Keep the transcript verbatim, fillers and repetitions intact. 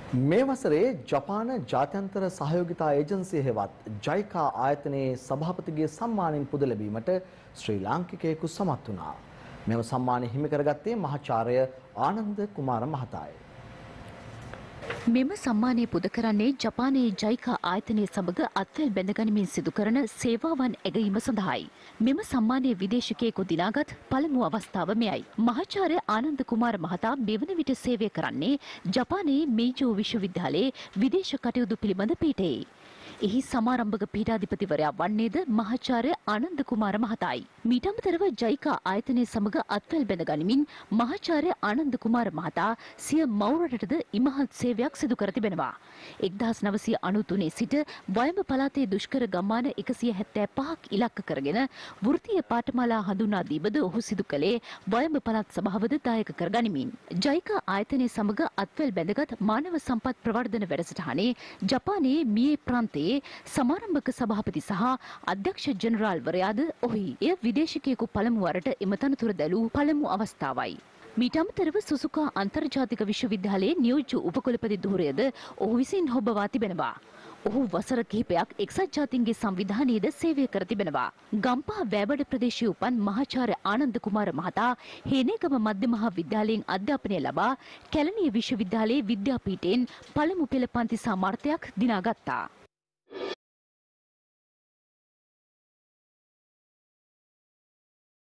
මේ වසරේ ජපාන ජාත්‍යන්තර සහයෝගිතා ඒජන්සිය හෙවත් ජයිකා ආයතනයේ සභාපතිගේ සම්මානයෙන් පුද ලැබීමට ශ්‍රී ලාංකිකයෙකු සමත් වුණා. මෙම සම්මානය හිමි කරගත්තේ මහාචාර්ය ආනන්ද කුමාර මහතායි. මෙම සම්මානය පුද කරන්නේ ජපානයේ ජයිකා ආයතනය සමග අත්වැල් බැඳගනිමින් සිදු කරන සේවාවන් ඇගීම සඳහායි. මෙම සම්මානය විදේශිකයෙකු දිනාගත් පළමු අවස්ථාව මෙයයි. මහාචාර්ය ආනන්ද කුමාර මහතා මෙවන විට සේවය කරන්නේ ජපානයේ මේජෝ විශ්වවිද්‍යාලයේ විදේශ කටයුතු පිළිබඳ පීඨයේ. එහි සමාරම්භක පීඨාධිපතිවරයා වන්නේද මහාචාර්ය ආනන්ද කුමාර මහතායි. මීට අමතරව ජයිකා ආයතනය සමග අත්වැල් බැඳ ගනිමින් මහාචාර්ය ආනන්ද කුමාර මහතා සිය මව් රටටද ඉමහත් සේවයක් සිදු කර තිබෙනවා. එක්දාස් නවසිය අනූතුනේ සිට වයඹ පළාතේ දුෂ්කර ගම්මාන එකසිය හැත්තෑ පහක් ඉලක්ක කරගෙන වෘත්තීය පාඨමාලා හඳුන්වා දීමද ඔහු සිදු කළේ වයඹ පළාත් සභාවද දායක කර ගනිමින්. ජයිකා ආයතනය සමග අත්වැල් බැඳගත් මානව සම්පත් ප්‍රවර්ධන වැඩසටහනේ ජපානයේ මියේ ප්‍රාන්තයේ සමාරම්භක සභාපති සහ අධ්‍යක්ෂ ජනරාල්වරයාද ඔහි. එය විදේශිකයෙකු පළමු වරට එම තනතුර දැලූ පළමු අවස්ථාවයි. මීට අමතරව සුසුකා අන්තර්ජාතික විශ්වවිද්‍යාලයේ නියෝජ්‍ය උපකුලපති ධුරයද ඔහු විසින් හොබවා තිබෙනවා. ඔහු වසර කිහිපයක් එක්සත් ජාතීන්ගේ සංවිධානයේද සේවය කර තිබෙනවා. ගම්පහ වැබඩ ප්‍රදේශයේ උපන් මහාචාර්ය ආනන්ද කුමාර මහතා හේනේගම මධ්‍ය මහා විද්‍යාලයෙන් අධ්‍යාපනය ලබා කැලණිය විශ්වවිද්‍යාලයේ විද්‍යාපීඨයෙන් පළමු පෙළ පන්ති සාමාර්ථයක් දිනාගත්තා.